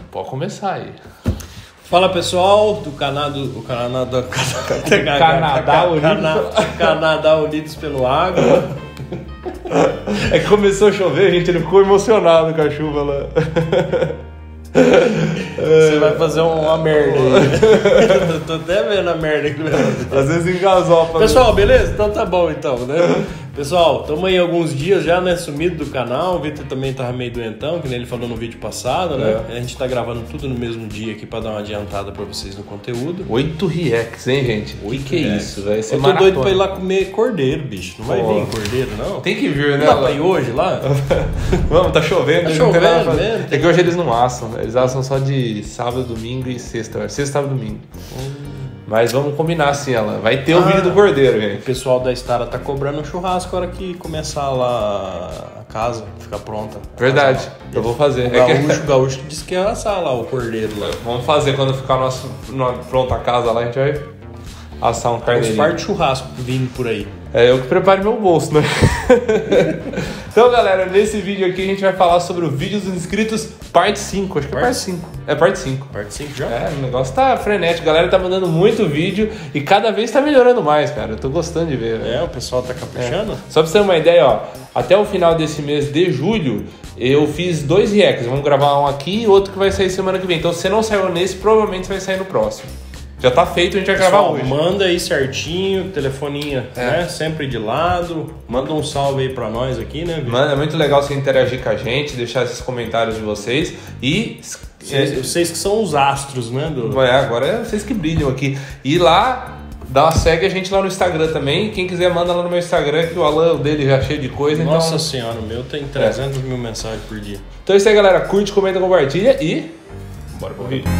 pode começar aí. Fala pessoal do Canadá Unidos pelo Agro. É que começou a chover, gente, ele ficou emocionado com a chuva lá. Você vai fazer uma merda aí. Tô até vendo a merda aqui. Às vezes engasopa. Pessoal, beleza? Então tá bom então, né? Pessoal, estamos aí alguns dias já, né, sumido do canal. O Vitor também tava meio doentão, que nem ele falou no vídeo passado, né? A gente tá gravando tudo no mesmo dia aqui pra dar uma adiantada pra vocês no conteúdo. 8 reacts, hein, gente? Que é isso? Vai ser eu tô doido pra ir lá comer cordeiro, bicho. Não vai vir cordeiro, não? Tem que vir, né? Não dá pra ir hoje lá? Vamos, tá chovendo. Tá chovendo mesmo. É que hoje eles não assam, eles assam só de sábado, domingo e sexta. Sexta, sábado, domingo. Mas vamos combinar assim, ela. Vai ter o vídeo do cordeiro, gente. O pessoal da Estara tá cobrando um churrasco na hora que começar lá a casa, ficar pronta. Verdade, eu vou fazer. O gaúcho disse que ia assar lá o cordeiro lá. Vamos fazer quando ficar pronta a casa lá, a gente vai assar um carneirinho. Parte de churrasco vindo por aí. É eu que preparo meu bolso, né? Então, galera, nesse vídeo aqui a gente vai falar sobre o vídeo dos inscritos parte 5. Acho que é parte 5. É parte 5. Parte 5 já? É, o negócio tá frenético. A galera tá mandando muito vídeo e cada vez tá melhorando mais, cara. Eu tô gostando de ver. O pessoal tá caprichando? Só pra você ter uma ideia, ó. Até o final desse mês de julho, eu fiz 2 reacts. Vamos gravar um aqui e outro que vai sair semana que vem. Então, se você não saiu nesse, provavelmente vai sair no próximo. Já tá feito, a gente vai gravar hoje. Manda aí certinho, telefoninha, né? Sempre de lado. Manda um salve aí pra nós aqui, né, Vitor? Mano, é muito legal você interagir com a gente, deixar esses comentários de vocês e... Vocês que são os astros, né? Agora é vocês que brilham aqui. E lá, segue a gente lá no Instagram também. Quem quiser, manda lá no meu Instagram, que o Alan dele já é cheio de coisa. Nossa senhora, o meu tem 300 mil mensagens por dia. Então é isso aí, galera. Curte, comenta, compartilha e... bora pro vídeo.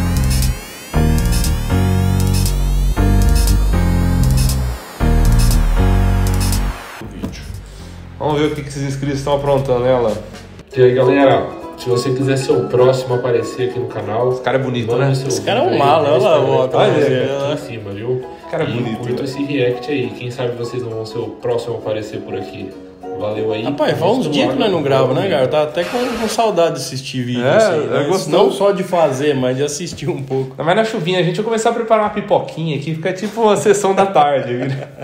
Vamos ver o que esses inscritos estão aprontando, né, Alan? E aí, galera, se você quiser ser o próximo a aparecer aqui no canal... Esse cara é bonito, né? Esse cara é um mala, olha lá, olha aqui em cima, viu? Esse cara é bonito. Curta esse react aí, quem sabe vocês não vão ser o próximo a aparecer por aqui. Valeu aí. Rapaz, faz uns dias que nós não gravamos, né, cara? Eu tava até com saudade de assistir vídeo assim, né? Não só de fazer, mas de assistir um pouco. Mas na chuvinha, a gente vai começar a preparar uma pipoquinha aqui, fica tipo uma sessão da tarde.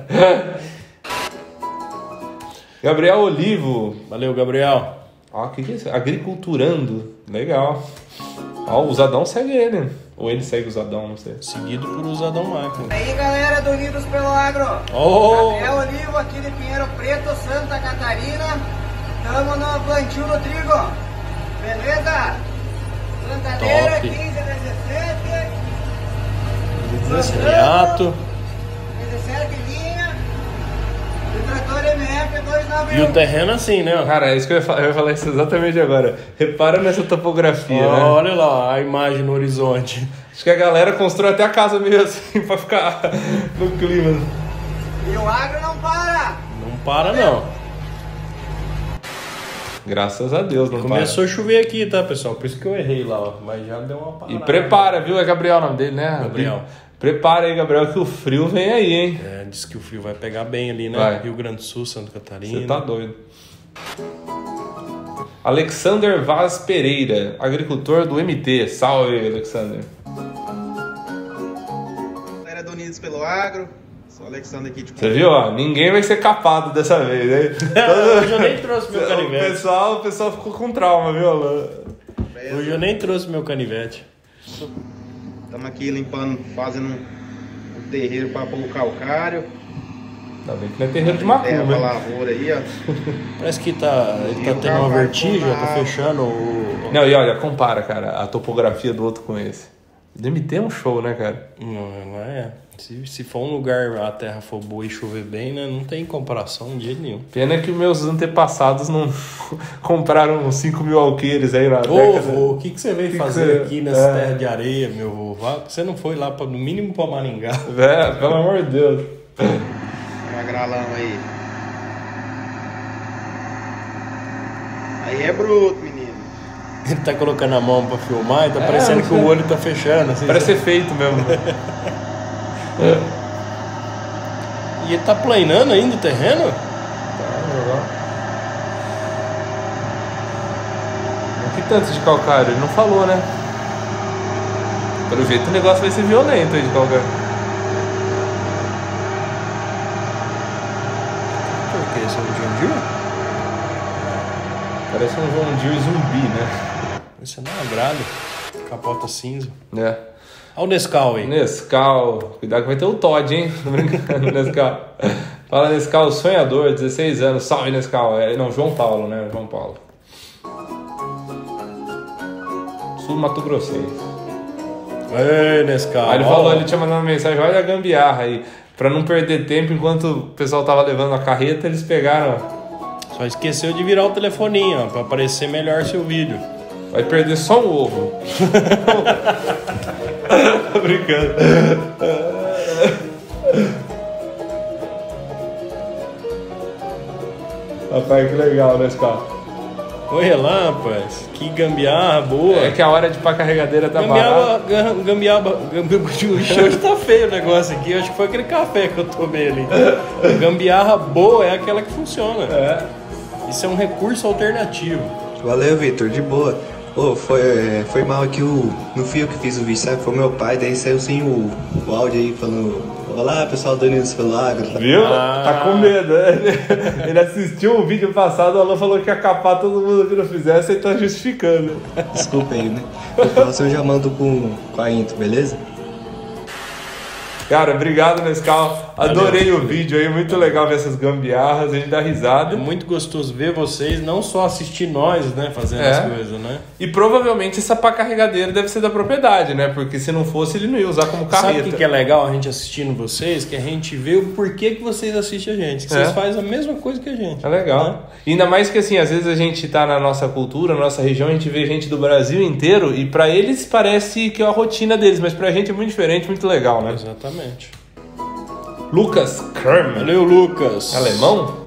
Gabriel Olivo. Valeu, Gabriel. Ó, o que é isso? Agriculturando. Legal. Ó, o Usadão segue ele. Ou ele segue o Usadão, não sei. Seguido por Usadão Máquina. E aí, galera do Unidos pelo Agro. Gabriel Olivo aqui de Pinheiro Preto, Santa Catarina. Tamo no plantio do trigo. Beleza? Plantadeira 15 a 17. Hiato. 17 linha. E o trator MF 291. E o terreno assim, né? Cara, é isso que eu ia falar isso exatamente agora. Repara nessa topografia, né? Olha lá a imagem no horizonte. Acho que a galera constrói até a casa meio assim pra ficar no clima. E o agro não para. Não para, não. Graças a Deus, não Começou a chover aqui, tá, pessoal? Por isso que eu errei lá, ó. Mas já deu uma parada. E prepara, viu? É Gabriel o nome dele, né? Gabriel. Prepara aí, Gabriel, que o frio vem aí, hein? Diz que o frio vai pegar bem ali, né? Vai. Rio Grande do Sul, Santa Catarina. Você tá doido. Alexander Vaz Pereira, agricultor do MT. Salve, Alexander. Galera do Unidos pelo Agro, sou o Alexander aqui de Você viu, ó? Ninguém vai ser capado dessa vez, hein? Hoje eu nem trouxe meu canivete. O pessoal ficou com trauma, viu, Alan? Hoje eu nem trouxe meu canivete. Estamos aqui limpando, fazendo um terreiro para pôr o calcário. Ainda bem que não é terreiro de Terra macumba, pra né? lavoura aí, ó. Parece que ele tá tendo uma vertigem, eu tô fechando o... Não, e olha, compara, cara, a topografia do outro com esse. O DMT é um show, né, cara? Não é. Se for um lugar, a terra for boa e chover bem, né? Não tem comparação de jeito nenhum. Pena que meus antepassados não compraram 5 mil alqueires aí na década. Ô, vô, o que você veio fazer aqui nessa terra de areia, meu vô? Você não foi lá, no mínimo pra Maringá? Pelo amor de Deus. Magralão aí. Aí é bruto, menino. Ele tá colocando a mão pra filmar e tá parecendo que o olho tá fechando. Assim, Parece ser feito mesmo. E ele tá planando ainda o terreno? Que tanto de calcário? Ele não falou, né? Pelo jeito o negócio vai ser violento aí de qualquer. Por que? Esse é um John Deere? Parece um John Deere zumbi, né? Esse não é agrado. Capota cinza. É. Olha o Nescau aí. Nescau. Cuidado que vai ter o Todd, hein? Tô brincando, Nescau. Fala, Nescau, sonhador, 16 anos. Salve, Nescau. Não, João Paulo, né? João Paulo. Sul Mato Grossense. Ei, Nescau. Aí ele falou, ele tinha mandado uma mensagem, olha a gambiarra aí. Pra não perder tempo, enquanto o pessoal tava levando a carreta, eles pegaram. Só esqueceu de virar o telefoninho, ó, pra aparecer melhor seu vídeo. Vai perder só um ovo. Tô brincando. Rapaz, que legal, né, Nescau? Olha lá, rapaz. Que gambiarra boa. É que a hora de ir pra carregadeira tá barata. Gambiaba. Hoje tá feio o negócio aqui. Eu acho que foi aquele café que eu tomei ali. Gambiarra boa é aquela que funciona. É. Isso é um recurso alternativo. Valeu, Vitor, de boa. Pô, foi mal aqui, não fui eu que fiz o vídeo, sabe? Foi meu pai, daí saiu sem o áudio aí falando: olá, pessoal do Unidos pelo Agro. Viu? Tá com medo, né? Ele assistiu o vídeo passado, o Alan falou que ia capar todo mundo que não fizesse e tá justificando. Desculpa aí, né? O próximo eu já mando com a intro, beleza? Cara, obrigado, Nescau. Adorei o vídeo aí, muito legal ver essas gambiarras, a gente dá risada. É muito gostoso ver vocês, não só assistir nós, né, fazendo as coisas, né? E provavelmente essa pá carregadeira deve ser da propriedade, né? Porque se não fosse, ele não ia usar como carreta. Sabe o que é legal a gente assistindo vocês? Que a gente vê o porquê que vocês assistem a gente. Que vocês fazem a mesma coisa que a gente. É legal. Né? Ainda mais que assim, às vezes a gente tá na nossa cultura, na nossa região, a gente vê gente do Brasil inteiro e pra eles parece que é a rotina deles, mas pra gente é muito diferente, muito legal, né? Exatamente. Lucas Kerman. Valeu, Lucas. Alemão?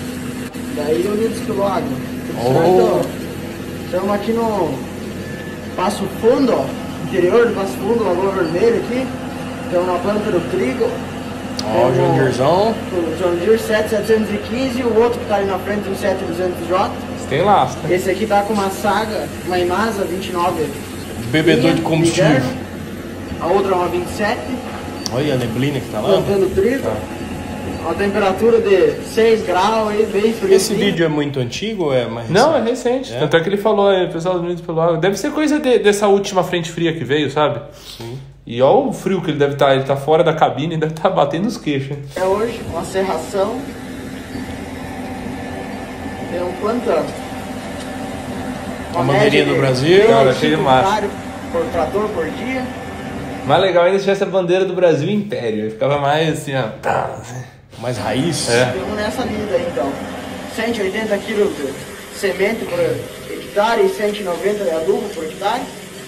Daí Unidos pelo Agro. Certo? Estamos aqui no Passo Fundo, ó, interior do Passo Fundo, Lagoa Vermelha aqui. Estamos na planta do trigo. Ó, o John Deerezão. O John Deere 7715 e o outro que está ali na frente, um 7200J. Você tem lasca. Esse aqui tá com uma Saga, uma Imasa 29. Bebedor de combustível. Inverno. A outra é uma 27. Olha a neblina que tá lá. Plantando trigo. Uma temperatura de 6 graus aí, bem frio. Esse vídeo é muito antigo ou é mais recente? Não, é recente. Tanto é que ele falou, pessoal dos Unidos pelo Agro. Deve ser coisa dessa última frente fria que veio, sabe? Sim. E olha o frio que ele deve estar. Ele tá fora da cabine e deve estar batendo os queixos. É hoje, uma serração. Tem um plantão. A bandeirinha do Brasil. Cara, cheio de massa. Por trator por dia. Mais legal ainda se tivesse a bandeira do Brasil Império. Aí ficava mais assim, ó. Mais raiz. É. Estamos nessa lida aí então. 180 kg de semente por hectare e 190 de adubo por hectare.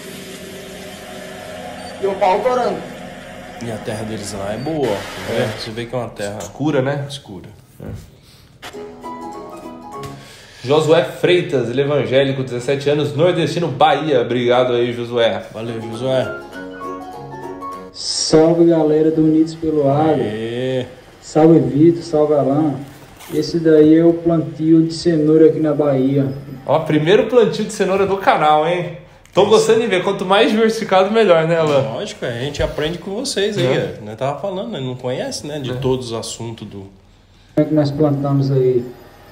E o pau torando. E a terra deles lá é boa, ó. É. Você vê que é uma terra Escura, né? escura. Josué Freitas, ele é evangélico, 17 anos, nordestino, Bahia. Obrigado aí, Josué. Valeu, Josué. Salve, galera do Unidos pelo Agro. Aê. Salve, Vitor, salve, Alan. Esse daí é o plantio de cenoura aqui na Bahia. Ó, primeiro plantio de cenoura do canal, hein? Tô gostando de ver, quanto mais diversificado, melhor, né, Alan? Lógico, a gente aprende com vocês aí. Nós tava falando, né? Não conhece, né? De todos os assuntos do... Como é que nós plantamos aí?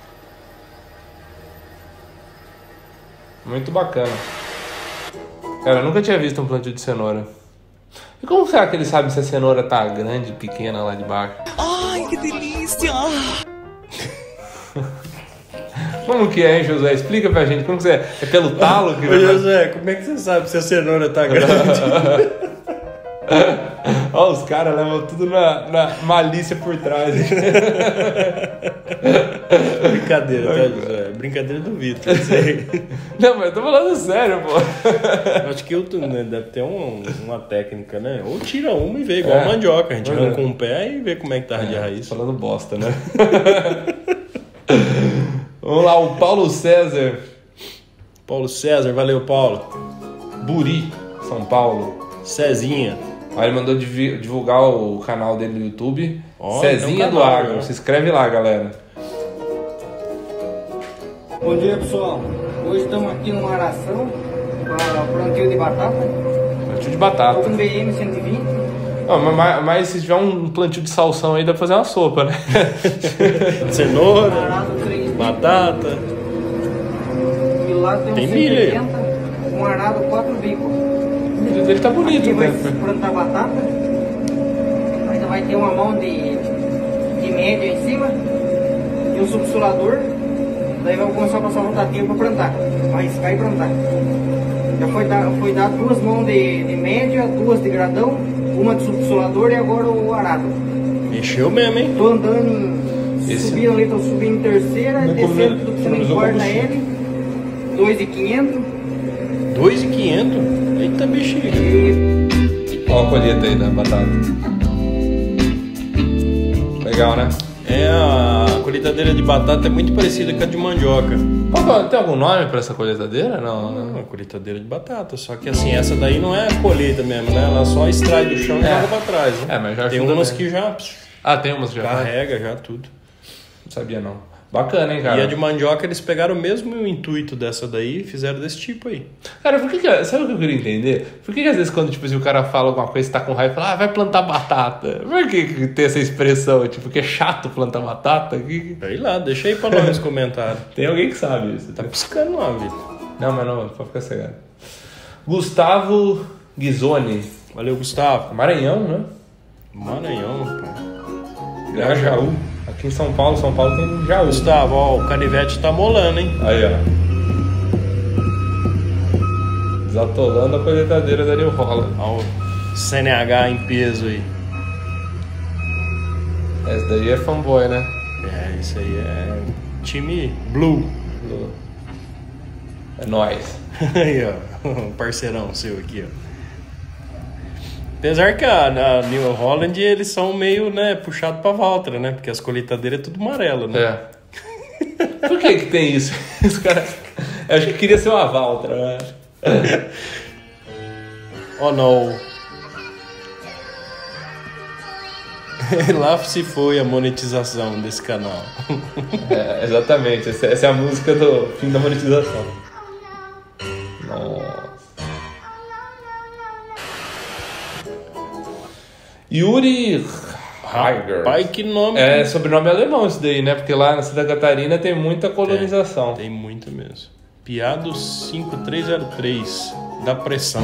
Muito bacana. Cara, eu nunca tinha visto um plantio de cenoura. E como será que eles sabem se a cenoura tá grande, pequena lá de baixo? Ai, que delícia! Como que é, hein, José? Explica pra gente. Como que é? É pelo talo que... Ô, José, como é que você sabe se a cenoura tá grande? Ó, os caras levam tudo na malícia por trás. Brincadeira, tá, José? Brincadeira do Vitor. Não, mas eu tô falando sério, pô. Acho que né, deve ter uma técnica, né? Ou tira uma e vê, igual mandioca. A gente arranca um pé e vê como é que tá de raiz. Falando bosta, né? Vamos lá, o Paulo César. Paulo César, valeu, Paulo. Buri, São Paulo. Cezinha. Aí ele mandou divulgar o canal dele no YouTube. Ó, Cezinha tem um do canal, Agro. né? Se inscreve lá, galera. Bom dia, pessoal. Hoje estamos aqui numa aração para plantio de batata. Plantio plantio de batata. Um BM 120. Não, mas se tiver um plantio de salsão aí, dá pra fazer uma sopa, né? Cenoura, batata. E lá tem um milho aí. 180, um arado 4 bicos. Ele tá bonito, aqui vai né? plantar batata. Ainda vai ter uma mão de média em cima. E um subsolador. Daí vai começar a passar rotativo para plantar. Vai riscar e plantar. Já foi dado 2 mãos de média, 2 de gradão, uma de subsolador e agora o arado. Mexeu mesmo, hein? Tô andando subindo ali, tô subindo em terceira, descendo tudo que não importa L. 2.500. 2.500? Eita, bexiga. Olha a colheita aí da batata. Legal, né? A colheitadeira de batata é muito parecida com a de mandioca. Tem algum nome pra essa colheitadeira? Não, a colheitadeira de batata. Só que assim, essa daí não é a colheita mesmo, né? Ela só extrai do chão e joga pra trás, né? Mas já tem umas que já... tem umas que já... Carrega já tudo. Não sabia não. Bacana, hein, cara? E a de mandioca, eles pegaram o mesmo intuito dessa daí e fizeram desse tipo aí. Cara, por que sabe o que eu queria entender? Por que às vezes quando, tipo, se o cara fala alguma coisa, tá com raiva, fala, vai plantar batata. Por que tem essa expressão? Tipo, que é chato plantar batata? Sei lá, deixa aí pra nós nos comentários. Tem alguém que sabe isso. Tá piscando lá, Vitor. Não, mas não, pode ficar cegado. Gustavo Ghisoni. Valeu, Gustavo. Maranhão, né? Maranhão, pô. Grajaú. Aqui em São Paulo tem Jaú. Gustavo, ó, o canivete tá molando, hein? Aí, ó. Desatolando a colheitadeira da New Holland. Ó, o CNH em peso aí. Esse daí é fanboy, né? Isso aí é time Blue. É nóis. Aí, ó. Um parceirão seu aqui, ó. Apesar que a New Holland, eles são meio, né, puxado pra Valtra, né? Porque as colheitadeiras é tudo amarelo, né? Por que tem isso? Os caras... Eu acho que queria ser uma Valtra, né? Oh, não. Lá se foi a monetização desse canal. Exatamente. Essa é a música do fim da monetização. Nossa. Yuri Heiger. Pai, que nome. É sobrenome alemão isso daí, né? Porque lá na Santa Catarina tem muita colonização. Tem muito mesmo. Piado 5303 da pressão.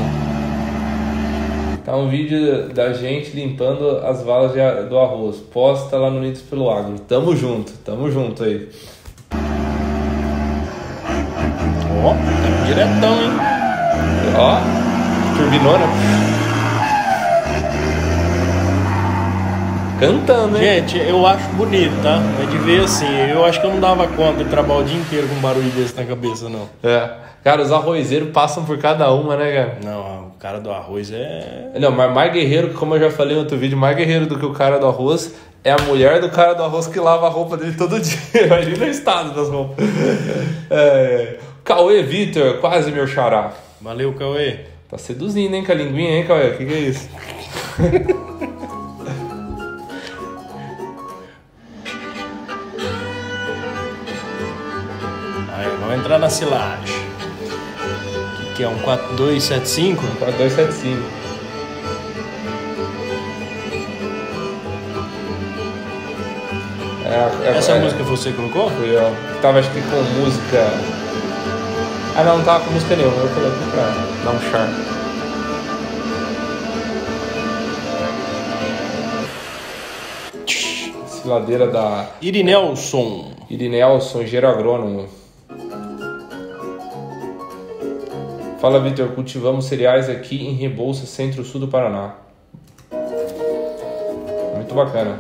Tá um vídeo da gente limpando as valas do arroz. Posta lá no Unidos pelo Agro. Tamo junto aí. Ó, tá diretão, hein? Ó, turbinona. Cantando, hein? Gente, eu acho bonito, tá? É de ver assim, eu acho que eu não dava conta de trabalhar o dia inteiro com um barulho desse na cabeça, não. Cara, os arrozeiros passam por cada uma, né, cara? Não, o cara do arroz é... Não, mas mais guerreiro, como eu já falei no outro vídeo, mais guerreiro do que o cara do arroz é a mulher do cara do arroz que lava a roupa dele todo dia. Imagina o estado das roupas. Cauê Vitor, quase meu xará. Valeu, Cauê. Tá seduzindo, hein, com a linguinha, hein, Cauê? O que é isso? Aí, vamos entrar na silagem. O que é? Um 4275? 4275. Essa música você colocou? Foi, ó. Tava, acho que com música... não tava com música nenhuma. Eu coloquei pra dar um charme. Ladeira da Irinelson, engenheiro agrônomo. Fala, Vitor, cultivamos cereais aqui em Rebouças, centro-sul do Paraná. Muito bacana.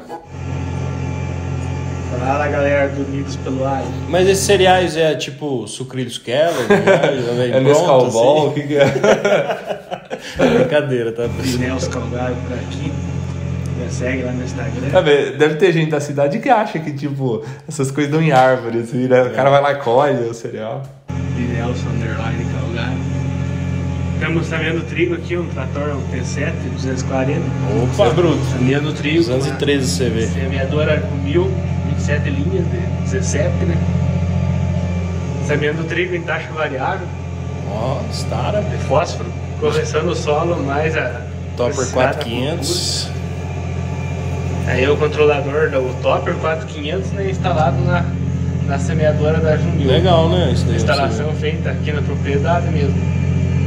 Fala, galera do Unidos pelo Agro. Mas esses cereais é tipo sucrilhos Kellogg? É Nescau Ball? O que é? Brincadeira, tá? Irinelson Calgário por aqui. Me segue lá no Instagram. Deve ter gente da cidade que acha que, tipo, essas coisas dão em árvore, assim, né? O cara vai lá e colhe o cereal. Irinelson Underline Calgário. Estamos semeando trigo aqui, um trator, um T7 240. Opa, bruto. Semeando trigo. 213 CV. Semeadora com 1027 linhas de 17, né? Semeando trigo em taxa variável. Ó, Stara. De fósforo, correção do solo, mais a Topper 4500. Aí o controlador do Topper 4500, né, instalado na semeadora da Jungil. Legal, né? Isso daí Instalação feita aqui na propriedade mesmo.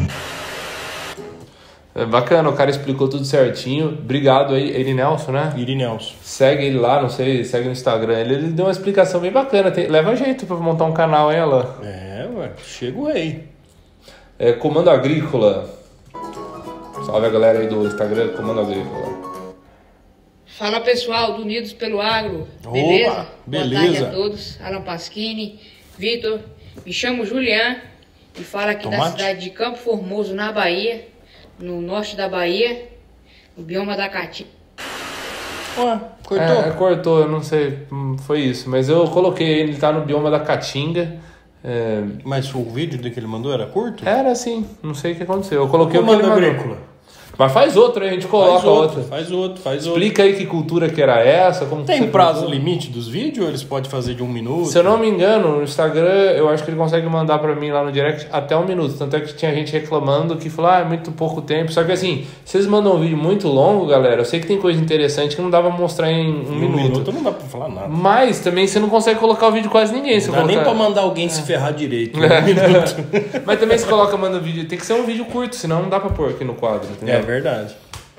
É bacana, o cara explicou tudo certinho. Obrigado aí, Irinelson, né? Irinelson. Segue ele lá, não sei, segue no Instagram. Ele deu uma explicação bem bacana. Leva jeito pra montar um canal, hein, Alain? Ué, chegou aí. Comando Agrícola. Salve a galera aí do Instagram, Comando Agrícola. Fala pessoal do Unidos pelo Agro, beleza? Opa, beleza. Boa tarde a todos, Alan Pasquini, Vitor, me chamo Julián e falo aqui da cidade de Campo Formoso, na Bahia, no norte da Bahia, no bioma da Caatinga. Ué, cortou? Cortou, eu não sei, foi isso, mas eu coloquei ele, tá no bioma da Caatinga. Mas o vídeo que ele mandou era curto? Era sim, não sei o que aconteceu, eu coloquei Comando o que ele mandou. Agrícola. Mas faz outro aí, a gente coloca outra. Faz outro. Explica aí que cultura que era essa. Como tem prazo limite dos vídeos ou eles podem fazer de 1 minuto? Se eu não me engano, no Instagram, eu acho que ele consegue mandar pra mim lá no direct até 1 minuto. Tanto é que tinha gente reclamando que falou, é muito pouco tempo. Só que assim, vocês mandam um vídeo muito longo, galera, eu sei que tem coisa interessante que não dá pra mostrar em 1 minuto. 1 minuto não dá pra falar nada. Mas também você não consegue colocar o vídeo quase ninguém. Não dá nem pra mandar alguém se ferrar direito. 1 minuto. Mas também se coloca, manda vídeo, tem que ser um vídeo curto, senão não dá pra pôr aqui no quadro. Entendeu? É verdade.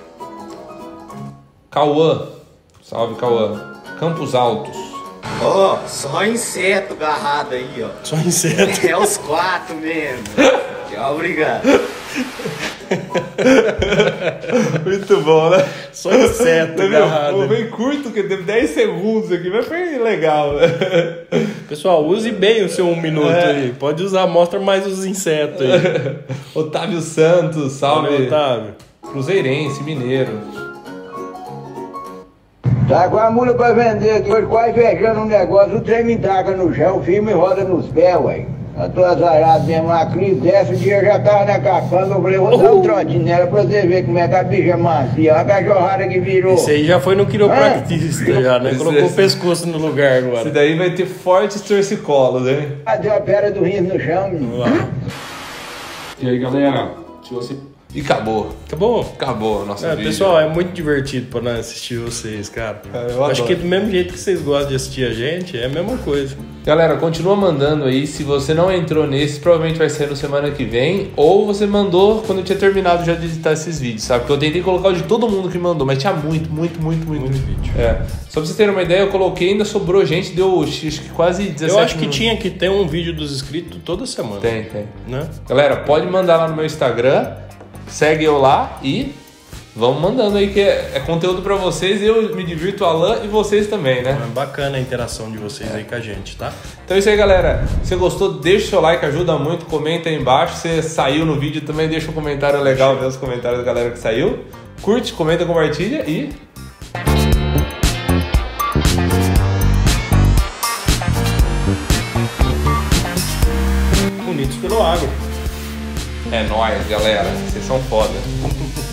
Cauã, salve Cauã. Campos Altos. Só inseto agarrado aí, ó. Só inseto? É os 4 mesmo. Tchau, obrigado. Muito bom, né? Só inseto agarrado. Bem curto, que teve 10 segundos aqui, mas foi legal. Pessoal, use bem o seu 1 minuto aí. Pode usar, mostra mais os insetos aí. Otávio Santos, salve. Valeu, Otávio. Cruzeirense, mineiro. Tá com a mula pra vender aqui, hoje quase fechando um negócio, o trem me taca no chão, firme e roda nos pés, ué. Eu tô azarado mesmo, a crise dessa, o dia eu já tava na capanga, eu falei, vou dar um trotinho nela pra você ver como é que a bicha é macia, olha a cachorrada que virou. Esse aí já foi no quiropractista, já, né? Colocou o pescoço no lugar agora. Esse daí vai ter fortes torcicolos, hein? Deu a pedra do rim no chão. Vamos lá. E aí, galera, se você... E acabou. Acabou a nossa vídeo. Pessoal, é muito divertido pra nós assistir vocês, cara. Eu acho que do mesmo jeito que vocês gostam de assistir a gente, é a mesma coisa. Galera, continua mandando aí. Se você não entrou nesse, provavelmente vai sair no semana que vem. Ou você mandou quando eu tinha terminado já de editar esses vídeos, sabe? Porque eu tentei colocar o de todo mundo que mandou, mas tinha muito vídeo. Só pra vocês terem uma ideia, eu coloquei, ainda sobrou gente, deu acho que quase 17 Eu acho que minutos. tinha que ter um vídeo dos inscritos toda semana. Tem. Né? Galera, pode mandar lá no meu Instagram. Segue eu lá e vamos mandando aí, que é conteúdo pra vocês. Eu me divirto, Alan, e vocês também, né? É bacana a interação de vocês aí com a gente, tá? Então é isso aí, galera. Se você gostou, deixa o seu like, ajuda muito. Comenta aí embaixo. Se você saiu no vídeo também, deixa um comentário legal, ver os comentários da galera que saiu. Curte, comenta, compartilha e... Unidos pelo Agro. É nóis, galera. Vocês são foda.